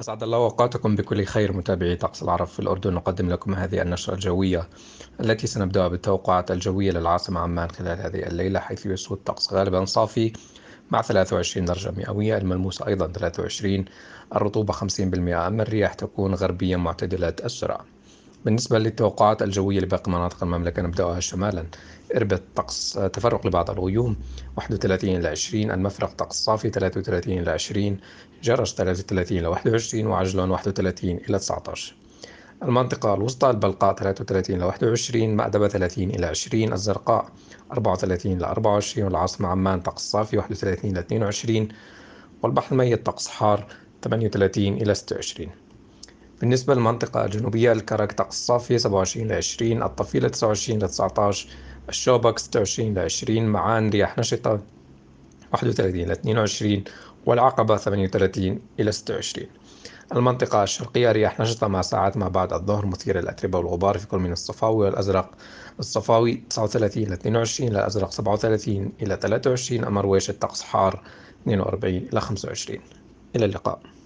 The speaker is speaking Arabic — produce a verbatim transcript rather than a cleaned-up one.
أسعد الله أوقاتكم بكل خير متابعي طقس العرب في الأردن. نقدم لكم هذه النشرة الجوية التي سنبدأها بالتوقعات الجوية للعاصمة عمان خلال هذه الليلة، حيث يسود طقس غالبا صافي مع ثلاثة وعشرين درجة مئوية، الملموس أيضا ثلاثة وعشرين، الرطوبة خمسين بالمئة، أما الرياح تكون غربيا معتدلة السرعة. بالنسبة للتوقعات الجوية لباقي مناطق المملكة نبدأها شمالا: إربد طقس تفرق لبعض الغيوم واحد وثلاثين إلى عشرين، المفرق طقس صافي ثلاثة وثلاثين إلى عشرين، جرش ثلاثة وثلاثين إلى واحد وعشرين، وعجلون واحد وثلاثين إلى تسعة عشر. المنطقة الوسطى: البلقاء ثلاثة وثلاثين إلى واحد وعشرين، مأدبة ثلاثين إلى عشرين، الزرقاء أربعة وثلاثين إلى أربعة وعشرين، والعاصمة عمان طقس صافي واحد وثلاثين إلى اثنين وعشرين، والبحر الميت طقس حار ثمانية وثلاثين إلى ستة وعشرين. بالنسبة للمنطقة الجنوبية: الكرك طقس صافي سبعة وعشرين إلى عشرين، الطفيلة تسعة وعشرين إلى تسعة عشر، الشوبك ستة وعشرين إلى عشرين، معان رياح نشطة واحد وثلاثين إلى اثنين وعشرين، والعقبة ثمانية وثلاثين إلى ستة وعشرين. المنطقة الشرقية: رياح نشطة مع ساعات ما بعد الظهر مثيرة للأتربة والغبار في كل من الصفاوي والأزرق. الصفاوي تسعة وثلاثين إلى اثنين وعشرين، الأزرق سبعة وثلاثين إلى ثلاثة وعشرين، أما رويش الطقس حار اثنين وأربعين إلى خمسة وعشرين. إلى اللقاء.